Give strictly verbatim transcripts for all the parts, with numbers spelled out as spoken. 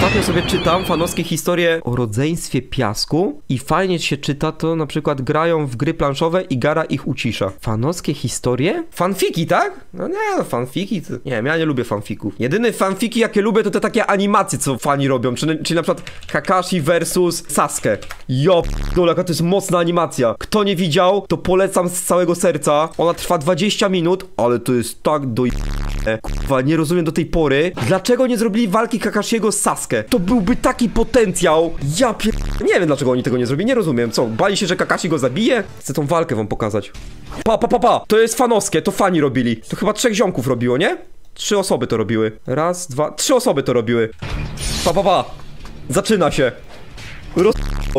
Ostatnio sobie czytam fanowskie historie o rodzeństwie piasku i fajnie się czyta to, na przykład grają w gry planszowe i Gara ich ucisza. Fanowskie historie? Fanfiki, tak? No nie, no fanfiki to... Nie wiem, ja nie lubię fanfików. Jedyne fanfiki, jakie lubię, to te takie animacje, co fani robią, czyli, czyli na przykład Kakashi versus Sasuke. Jo, p***dole, jaka to jest mocna animacja. Kto nie widział, to polecam z całego serca. Ona trwa dwadzieścia minut, ale to jest tak do... Kurwa, nie rozumiem do tej pory, dlaczego nie zrobili walki Kakashiego z Sasuke. To byłby taki potencjał. Ja pier... Nie wiem, dlaczego oni tego nie zrobili, nie rozumiem. Co, bali się, że Kakashi go zabije? Chcę tą walkę wam pokazać. Pa, pa, pa, pa. To jest fanowskie, to fani robili. To chyba trzech ziomków robiło, nie? Trzy osoby to robiły. Raz, dwa, trzy osoby to robiły. Pa, pa, pa. Zaczyna się. Roz...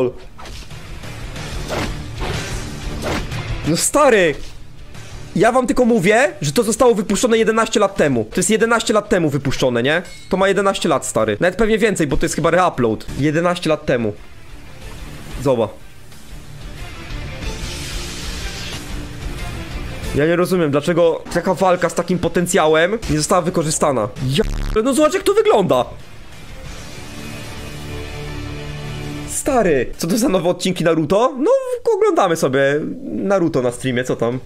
No stary. Ja wam tylko mówię, że to zostało wypuszczone jedenaście lat temu. To jest jedenaście lat temu wypuszczone, nie? To ma jedenaście lat, stary. Nawet pewnie więcej, bo to jest chyba reupload. jedenaście lat temu. Zobacz. Ja nie rozumiem, dlaczego taka walka z takim potencjałem nie została wykorzystana. Ja... No zobacz, jak to wygląda. Stary. Co to za nowe odcinki Naruto? No, oglądamy sobie Naruto na streamie, co tam?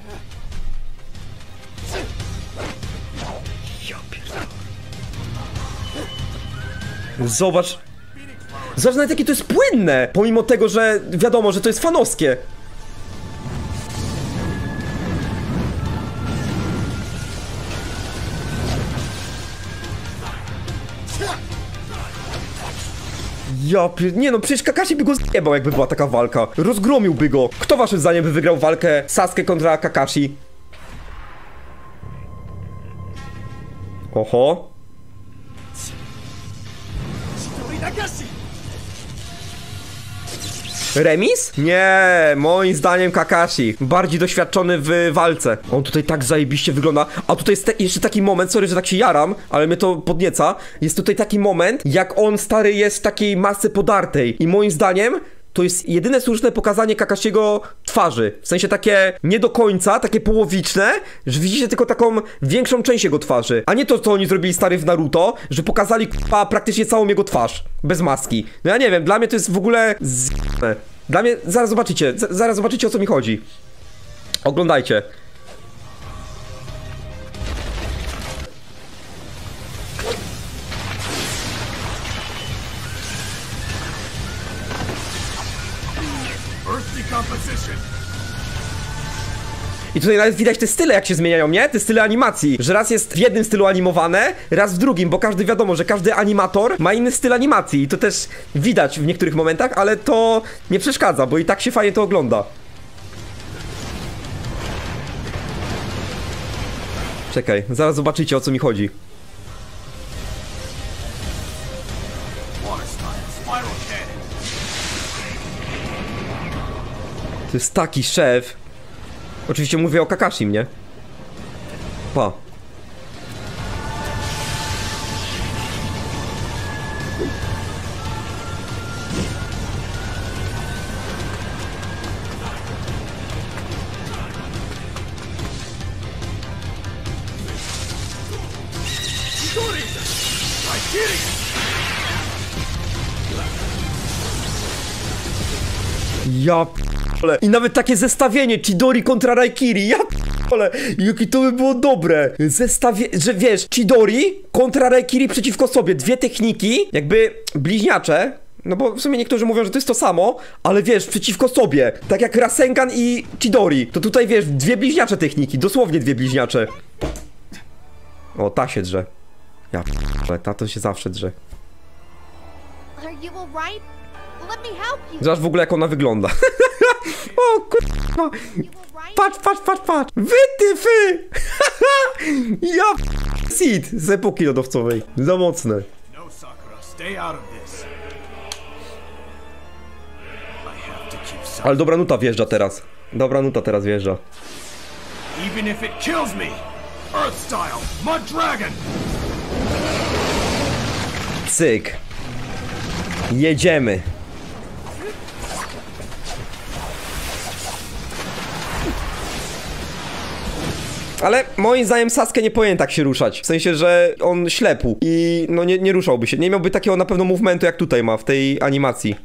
Zobacz. Zobacz nawet jakie to jest płynne. Pomimo tego, że wiadomo, że to jest fanowskie. Ja pier... Nie no, przecież Kakashi by go zjebał, jakby była taka walka. Rozgromiłby go. Kto waszym zdaniem by wygrał walkę Sasuke kontra Kakashi? Oho. Remis? Nie, moim zdaniem Kakashi. Bardziej doświadczony w walce. On tutaj tak zajebiście wygląda. A tutaj jest te, jeszcze taki moment, sorry, że tak się jaram, ale mnie to podnieca. Jest tutaj taki moment, jak on, stary, jest w takiej masce podartej. I moim zdaniem to jest jedyne słuszne pokazanie Kakashiego twarzy. W sensie takie nie do końca, takie połowiczne, że widzicie tylko taką większą część jego twarzy. A nie to, co oni zrobili, stary, w Naruto, że pokazali k***a praktycznie całą jego twarz. Bez maski. No ja nie wiem, dla mnie to jest w ogóle z***ne. Dla mnie, zaraz zobaczycie, zaraz zobaczycie, o co mi chodzi. Oglądajcie. I tutaj nawet widać te style, jak się zmieniają, nie? Te style animacji, że raz jest w jednym stylu animowane, raz w drugim, bo każdy, wiadomo, że każdy animator ma inny styl animacji i to też widać w niektórych momentach, ale to nie przeszkadza, bo i tak się fajnie to ogląda. Czekaj, zaraz zobaczycie, o co mi chodzi. To jest taki szef. Oczywiście mówię o Kakashim, nie? Pa. Ja p***le. I nawet takie zestawienie Chidori kontra Raikiri. Ja p***le. Jakie to by było dobre. Zestawie... Że wiesz, Chidori kontra Raikiri przeciwko sobie. Dwie techniki, jakby bliźniacze. No bo w sumie niektórzy mówią, że to jest to samo, ale wiesz, przeciwko sobie. Tak jak Rasengan i Chidori. To tutaj wiesz, dwie bliźniacze techniki. Dosłownie dwie bliźniacze. O, ta się drze. Ja p***le, ta to się zawsze drze. Zobacz w ogóle, jak ona wygląda. O kurwa. Patrz, patrz, patrz, patrz. Wytyfy. Ja Seed z epoki lodowcowej. Za mocne. Ale dobra nuta wjeżdża teraz. Dobra nuta teraz wjeżdża. Cyk. Jedziemy. Ale moim zdaniem Sasuke nie powinien tak się ruszać. W sensie, że on ślepł i no nie, nie ruszałby się. Nie miałby takiego na pewno movementu jak tutaj ma w tej animacji.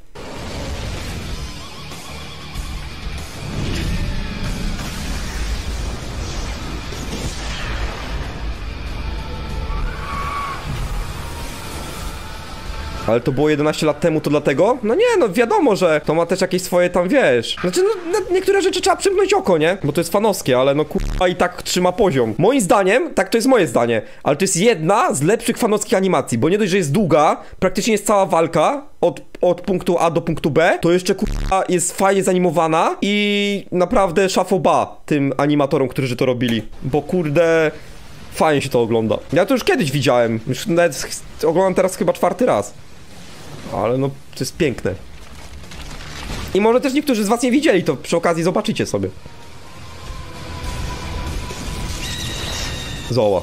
Ale to było jedenaście lat temu, to dlatego? No nie, no wiadomo, że to ma też jakieś swoje tam, wiesz. Znaczy, no na niektóre rzeczy trzeba przymknąć oko, nie? Bo to jest fanowskie, ale no kurwa i tak trzyma poziom. Moim zdaniem, tak to jest moje zdanie, ale to jest jedna z lepszych fanowskich animacji, bo nie dość, że jest długa, praktycznie jest cała walka od, od punktu A do punktu B, to jeszcze kurwa jest fajnie zanimowana i naprawdę szafoba tym animatorom, którzy to robili, bo kurde... Fajnie się to ogląda. Ja to już kiedyś widziałem, już nawet oglądam teraz chyba czwarty raz. Ale no, to jest piękne. I może też niektórzy z was nie widzieli, to przy okazji zobaczycie sobie. Zoła.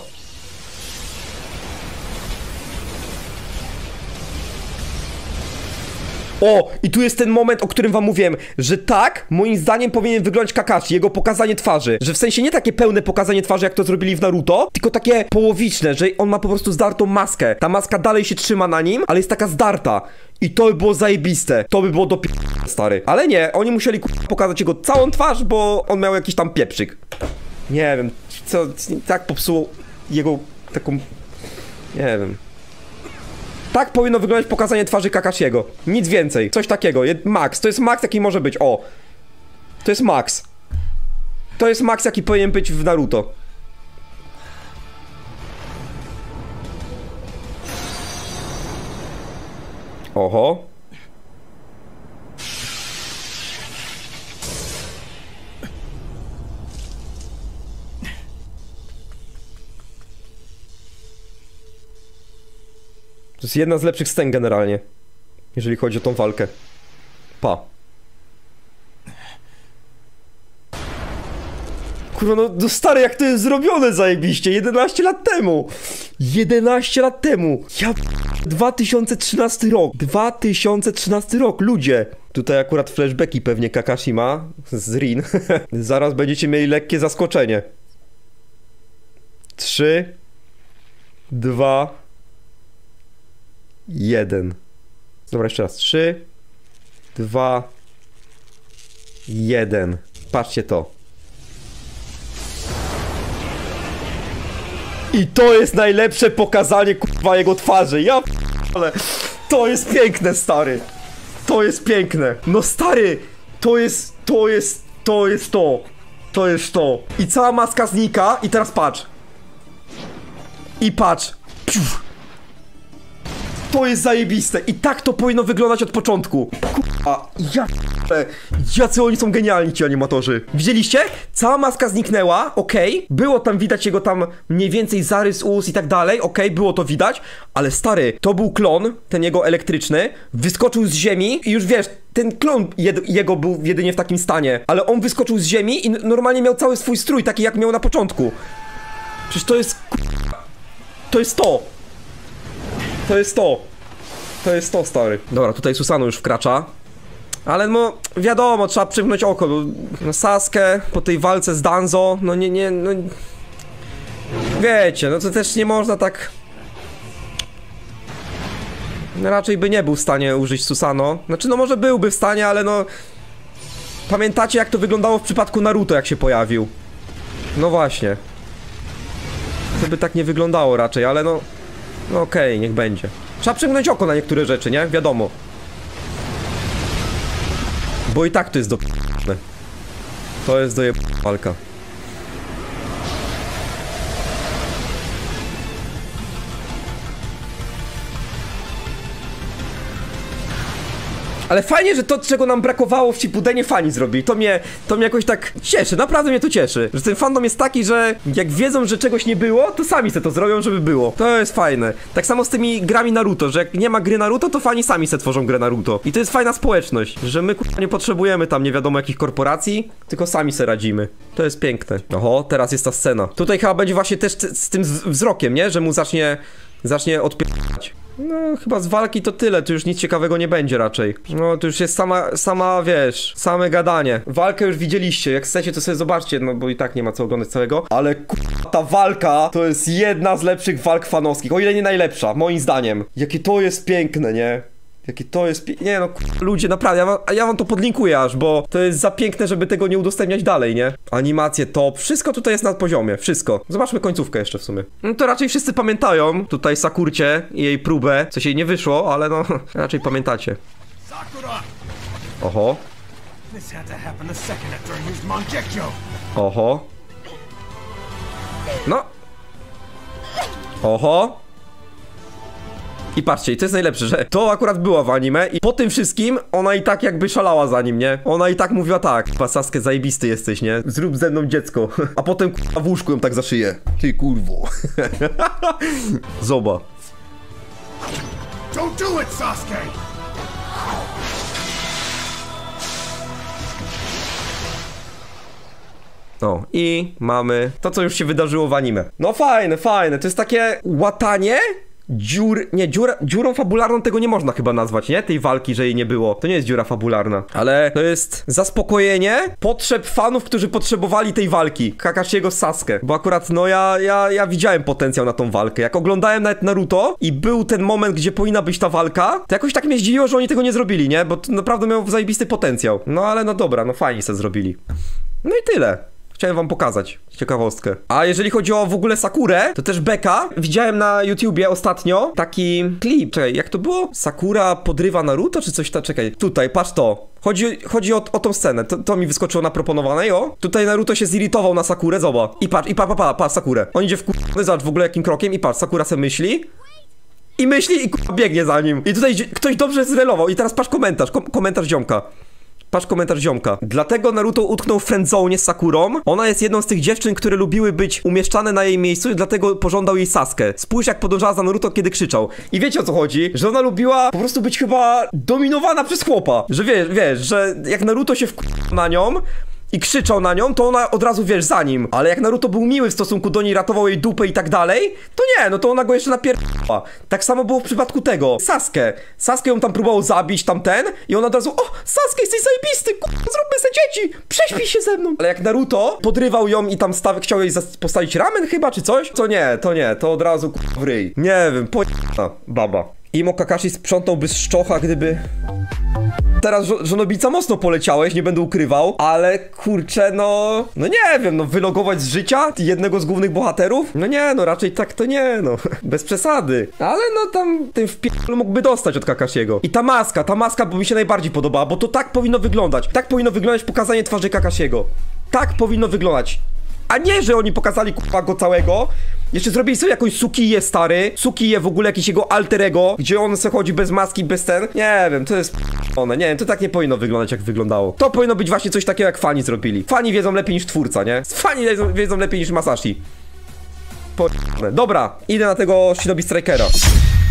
O, i tu jest ten moment, o którym wam mówiłem, że tak, moim zdaniem powinien wyglądać Kakashi, jego pokazanie twarzy. Że w sensie nie takie pełne pokazanie twarzy, jak to zrobili w Naruto, tylko takie połowiczne, że on ma po prostu zdartą maskę. Ta maska dalej się trzyma na nim, ale jest taka zdarta. I to by było zajebiste. To by było do stary. Ale nie, oni musieli pokazać jego całą twarz, bo on miał jakiś tam pieprzyk. Nie wiem, co tak popsuło jego taką... Nie wiem. Tak powinno wyglądać pokazanie twarzy Kakashiego. Nic więcej. Coś takiego. Max. To jest max, jaki może być. O. To jest max. To jest max, jaki powinien być w Naruto. Oho. To jest jedna z lepszych scen generalnie, jeżeli chodzi o tą walkę. Pa. Kurwa, no, no stary, jak to jest zrobione zajebiście, jedenaście lat temu. jedenaście lat temu. Ja... dwa tysiące trzynasty rok. dwa tysiące trzynasty rok, ludzie. Tutaj akurat flashbacki pewnie Kakashi ma z Rin. Zaraz będziecie mieli lekkie zaskoczenie. Trzy. Dwa. Jeden. Dobra, jeszcze raz. Trzy. Dwa. Jeden. Patrzcie to. I to jest najlepsze pokazanie kurwa jego twarzy. Ja ale to jest piękne, stary. To jest piękne. No stary, to jest, to jest, to jest to. To jest to. I cała maska znika i teraz patrz. I patrz. Piuf. To jest zajebiste i tak to powinno wyglądać od początku. Kurwa, ja... Jacy oni są genialni, ci animatorzy. Widzieliście? Cała maska zniknęła, okej. Okay. Było tam widać jego tam mniej więcej zarys ust i tak dalej, okej, okay, było to widać. Ale stary, to był klon, ten jego elektryczny, wyskoczył z ziemi i już wiesz, ten klon jed jego był jedynie w takim stanie. Ale on wyskoczył z ziemi i normalnie miał cały swój strój, taki jak miał na początku. Przecież to jest... To jest to. To jest to. To jest to, stary. Dobra, tutaj Susanoo już wkracza. Ale no, wiadomo, trzeba przymknąć oko. No, Sasuke po tej walce z Danzo, no nie, nie, no... Wiecie, no to też nie można tak... No, raczej by nie był w stanie użyć Susanoo. Znaczy, no może byłby w stanie, ale no... Pamiętacie, jak to wyglądało w przypadku Naruto, jak się pojawił? No właśnie. To by tak nie wyglądało raczej, ale no... No okej, okay, niech będzie. Trzeba przymknąć oko na niektóre rzeczy, nie? Wiadomo. Bo i tak to jest do... To jest do walka. Ale fajnie, że to, czego nam brakowało w Shippudenie, fani zrobili. To mnie, to mnie jakoś tak cieszy, naprawdę mnie to cieszy. Że ten fandom jest taki, że jak wiedzą, że czegoś nie było, to sami se to zrobią, żeby było. To jest fajne. Tak samo z tymi grami Naruto, że jak nie ma gry Naruto, to fani sami se tworzą grę Naruto. I to jest fajna społeczność, że my kurwa nie potrzebujemy tam nie wiadomo jakich korporacji, tylko sami se radzimy. To jest piękne. Oho, teraz jest ta scena. Tutaj chyba będzie właśnie też z tym wzrokiem, nie? Że mu zacznie zacznie odpierdać. No, chyba z walki to tyle, tu już nic ciekawego nie będzie raczej. No, to już jest sama, sama, wiesz, same gadanie. Walkę już widzieliście, jak chcecie to sobie zobaczcie, no bo i tak nie ma co oglądać całego. Ale k***a, ta walka to jest jedna z lepszych walk fanowskich, o ile nie najlepsza, moim zdaniem. Jakie to jest piękne, nie? Jakie to jest pie... Nie no, k***a, ludzie, naprawdę, ja wam, ja wam to podlinkuję aż, bo to jest za piękne, żeby tego nie udostępniać dalej, nie? Animacje top, wszystko tutaj jest na poziomie, wszystko. Zobaczmy końcówkę jeszcze w sumie. No to raczej wszyscy pamiętają tutaj Sakurcie i jej próbę, coś jej nie wyszło, ale no, raczej pamiętacie. Oho. Oho. No. Oho. I patrzcie, i to jest najlepsze, że to akurat było w anime i po tym wszystkim ona i tak jakby szalała za nim, nie? Ona i tak mówiła tak, k***a, Sasuke, zajebisty jesteś, nie? Zrób ze mną dziecko. A potem k***a, w łóżku ją tak za szyję. Ty kurwo. Zoba. Don't do it, Sasuke! No i mamy to, co już się wydarzyło w anime. No fajne, fajne, to jest takie łatanie dziur, nie, dziura, dziurą fabularną tego nie można chyba nazwać, nie? Tej walki, że jej nie było. To nie jest dziura fabularna, ale to jest zaspokojenie potrzeb fanów, którzy potrzebowali tej walki. Kakashiego z Sasuke. Bo akurat, no ja, ja, ja widziałem potencjał na tą walkę. Jak oglądałem nawet Naruto i był ten moment, gdzie powinna być ta walka, to jakoś tak mnie zdziwiło, że oni tego nie zrobili, nie? Bo to naprawdę miał zajebisty potencjał. No ale no dobra, no fajnie se zrobili. No i tyle. Chciałem wam pokazać ciekawostkę. A jeżeli chodzi o w ogóle Sakurę, to też beka. Widziałem na YouTubie ostatnio taki klip. Czekaj, jak to było? Sakura podrywa Naruto, czy coś tam? Czekaj, tutaj, patrz to. Chodzi, chodzi o, o tą scenę. To, to mi wyskoczyło na proponowanej, o. Tutaj Naruto się zirytował na Sakurę, zobacz. I patrz, i pa, pa, pa, pa, Sakurę. On idzie w k***ny, zobacz w ogóle jakim krokiem i patrz, Sakura se myśli. I myśli i k***a biegnie za nim. I tutaj ktoś dobrze zrelował. I teraz patrz komentarz, kom komentarz ziomka. Patrz komentarz ziomka. Dlatego Naruto utknął w friendzone z Sakurą. Ona jest jedną z tych dziewczyn, które lubiły być umieszczane na jej miejscu i dlatego pożądał jej Sasuke. Spójrz jak podążała za Naruto, kiedy krzyczał. I wiecie o co chodzi? Że ona lubiła po prostu być chyba dominowana przez chłopa. Że wiesz, wiesz, że jak Naruto się wkurzył na nią i krzyczał na nią, to ona od razu, wiesz, za nim. Ale jak Naruto był miły w stosunku do niej, ratował jej dupę i tak dalej, to nie, no to ona go jeszcze napierdała. Tak samo było w przypadku tego. Sasuke. Sasuke ją tam próbował zabić, tamten, i ona od razu, o, Sasuke, jesteś zajebisty, k***a, zróbmy se dzieci, prześpij się ze mną. Ale jak Naruto podrywał ją i tam staw, chciał jej postawić ramen chyba, czy coś, to nie, to nie, to od razu, k***a, w ryj. Nie wiem, po... baba. Imo Kakashi sprzątałby z szczocha, gdyby... Teraz żonobica mocno poleciałeś, nie będę ukrywał, ale kurczę, no... No nie wiem, no wylogować z życia jednego z głównych bohaterów? No nie, no raczej tak to nie, no. Bez przesady. Ale no tam ten wpierdol mógłby dostać od Kakashiego. I ta maska, ta maska by mi się najbardziej podobała, bo to tak powinno wyglądać. Tak powinno wyglądać pokazanie twarzy Kakashiego. Tak powinno wyglądać. A nie, że oni pokazali k***a go całego. Jeszcze zrobili sobie jakąś Sukiję, stary. Sukiję, w ogóle jakiś jego alterego, gdzie on se chodzi bez maski, bez ten. Nie wiem, to jest one. Nie wiem, to tak nie powinno wyglądać, jak wyglądało. To powinno być właśnie coś takiego, jak fani zrobili. Fani wiedzą lepiej niż twórca, nie? Fani wiedzą, wiedzą lepiej niż Masashi. Po... Dobra, idę na tego Shinobi Strikera.